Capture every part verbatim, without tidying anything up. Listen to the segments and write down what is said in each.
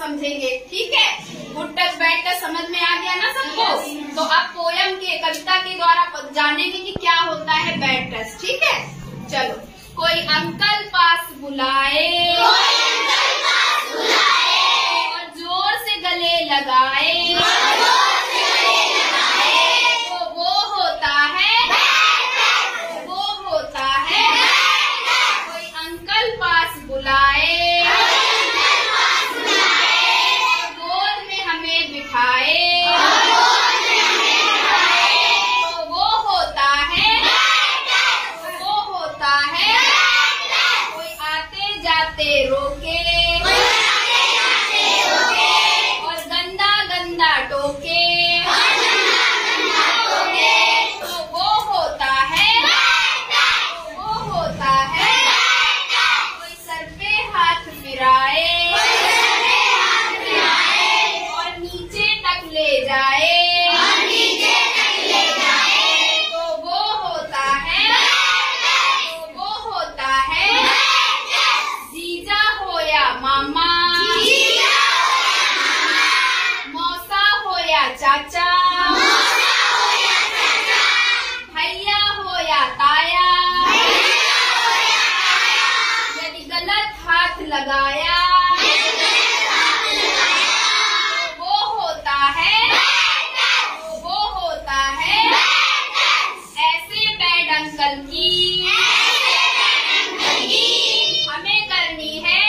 समझेंगे। ठीक है, गुड टच बैड टच समझ में आ गया ना सबको? तो अब पोयम के कविता के द्वारा जानेंगे कि क्या होता है बैड टच। ठीक है, चलो। कोई अंकल पास बुलाए, कोई अंकल पास बुलाए और जोर से गले लगाए, और जोर से गले लगाए, तो वो होता है बैड टच, वो होता है बैड टच। कोई अंकल पास बुलाए, कोई अंकल पास बुलाए और गोद में हमें बिठाए, और गोद में हमें बिठाए, तो वो होता है बैड टच, वो होता है बैड टच। कोई आते जाते रोके, कोई आते जाते रोके और गंदा गंदा टोके, और गंदा गंदा टोके, तो वो होता है बैड टच, वो होता है बैड टच। कोई सर पे हाथ फिराए, कोई सर पे हाथ फिराए और नीचे तक ले जाए, और नीचे तक ले जाए, तो वो होता है बैड टच, तो वो होता है बैड टच। जीजा हो या मामा, जीजा हो या मामा, मौसा हो या चाचा, मौसा हो या चाचा, भैया हो या ताया, भैया हो या ताया, यदि गलत हाथ लगाया, यदि गलत हाथ लगाया, तो वो होता है बैड टच, तो वो होता है बैड टच। ऐसे बैड अंकल की, ऐसे बैड अंकल की हमें करनी है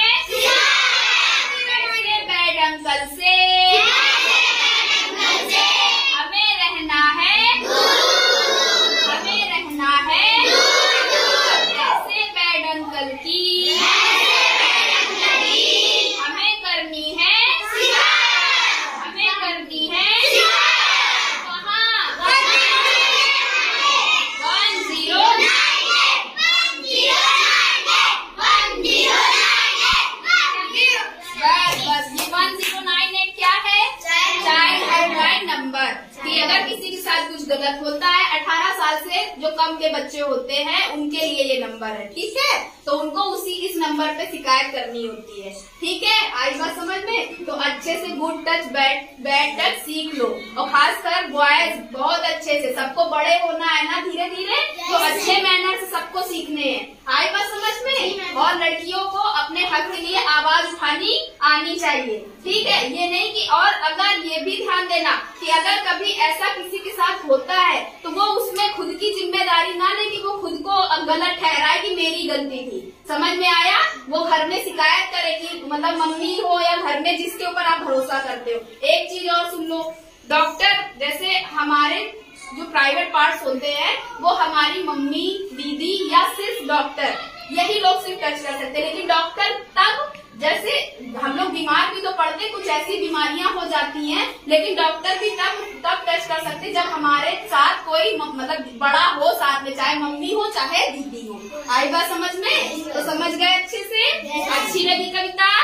शिकायत, ऐसे बैड अंकल से, ऐसे बैड अंकल से हमें रहना है दूर, हमें रहना है दूर दूर। ऐसे बैड अंकल की, ऐसे बैड अंकल की हमें करनी है शिकायत, हमें करनी है शिकायत। कहाँ? One zero nine eight, one zero nine eight, one zero nine eight. बस बस ये वन जीरो नाइन एट क्या है? Child helpline number. कि अगर किसी के साथ कुछ गलत होता है, अठारह साल से जो कम के बच्चे होते हैं उनके लिए ये नंबर है। ठीक है, तो उनको उसी इस नंबर पे शिकायत करनी होती है। ठीक है, आई बात समझ में? तो अच्छे से good touch bad bad touch सीख लो, और खासकर बॉयज बहुत अच्छे से, सबको बड़े होना है ना धीरे धीरे, तो अच्छे मैनर से सबको सीखने हैं। आई बात समझ में? और लड़कियों को अपने हक के लिए आवाज उठानी आनी चाहिए। ठीक है, ये नहीं कि, और अगर ये भी ध्यान देना कि अगर कभी ऐसा किसी के साथ होता है तो वो उसमें खुद की जिम्मेदारी ना ले कि वो खुद को गलत ठहराए कि मेरी गलती थी। समझ में आया? वो घर में शिकायत करेगी, मतलब मम्मी हो या घर में जिसके ऊपर आप भरोसा करते हो। एक चीज और सुन लो, डॉक्टर जैसे हमारे जो प्राइवेट पार्ट्स होते हैं वो हमारी मम्मी, दीदी या सिर्फ डॉक्टर, यही लोग सिर्फ टच कर सकते हैं। लेकिन डॉक्टर तब, जैसे हम लोग बीमार भी तो पड़ते, कुछ ऐसी बीमारियां हो जाती हैं, लेकिन डॉक्टर भी तब तब टच कर सकते जब हमारे साथ कोई मतलब बड़ा हो साथ में, चाहे मम्मी हो चाहे दीदी हो। आई बात समझ में? तो समझ गए अच्छे से? अच्छी लगी कविता?